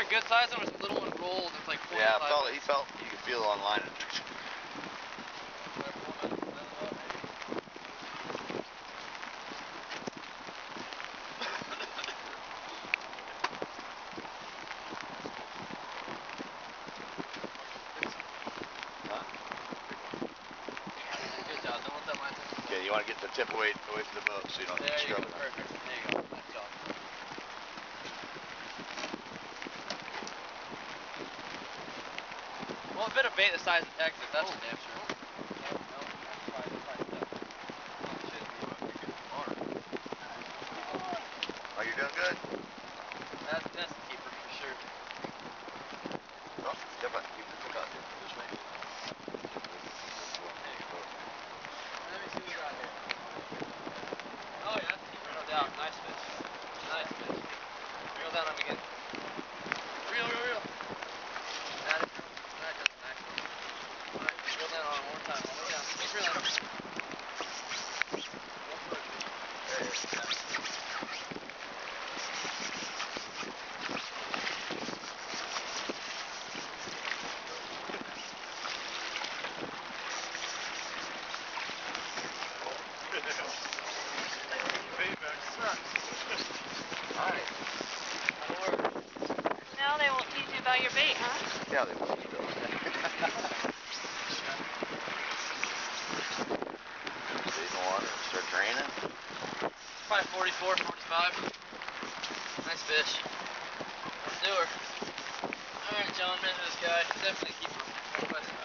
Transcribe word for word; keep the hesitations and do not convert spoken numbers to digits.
good size one, or the little one rolled? It's like yeah, felt, he felt, you could feel it online. Okay, you want to get the tip away, away from the boat so you don't there scrub you go, it. perfect. There you go. Nice job. Well, a bit of bait the size of Texas, that's for damn sure. No, no, that's fine, that's fine. Oh, you're doing good? That's, that's the keeper for sure. Oh, step up, keep the hook out here. This way. Let me see what we got here. Oh yeah, that's a keeper, no doubt. Nice fish. Nice fish. Reel down on him again. Reel, reel, reel. That is, that is a nice one. Alright, reel down on him one more time. All the way down. Keep reeling. One foot. There it is. Yeah. Payback sucks. Nice. That'll work. Now they won't teach you about your bait, huh? Yeah, they will. Stay in the water, start draining. Probably forty-four, forty-five. Nice fish. Let's do her. Alright, John, measure this guy. Definitely keep him.